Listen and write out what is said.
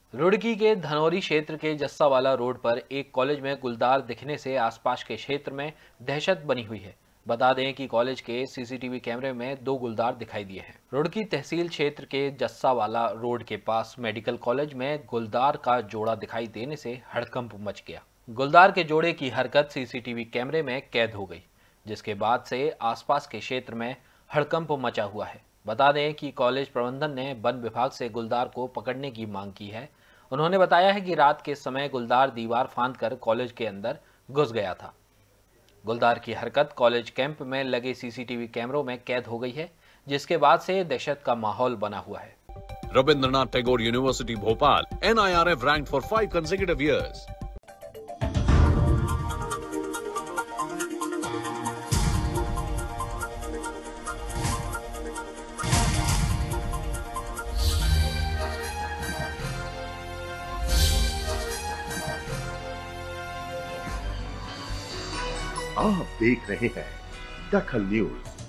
रुड़की के धनौरी क्षेत्र के जस्सावाला रोड पर एक कॉलेज में गुलदार दिखने से आसपास के क्षेत्र में दहशत बनी हुई है। बता दें कि कॉलेज के सीसीटीवी कैमरे में 2 गुलदार दिखाई दिए हैं। रुड़की तहसील क्षेत्र के जस्सावाला रोड के पास मेडिकल कॉलेज में गुलदार का जोड़ा दिखाई देने से हड़कंप मच गया। गुलदार के जोड़े की हरकत सीसीटीवी कैमरे में कैद हो गई, जिसके बाद से आसपास के क्षेत्र में हड़कंप मचा हुआ है। बता दें कि कॉलेज प्रबंधन ने वन विभाग से गुलदार को पकड़ने की मांग की है। उन्होंने बताया है कि रात के समय गुलदार दीवार फांदकर कॉलेज के अंदर घुस गया था। गुलदार की हरकत कॉलेज कैंप में लगे सीसीटीवी कैमरों में कैद हो गई है, जिसके बाद से दहशत का माहौल बना हुआ है। Rabindranath Tagore university Bhopal, NIRF ranked for 5 consecutive years. आप देख रहे हैं दखल न्यूज।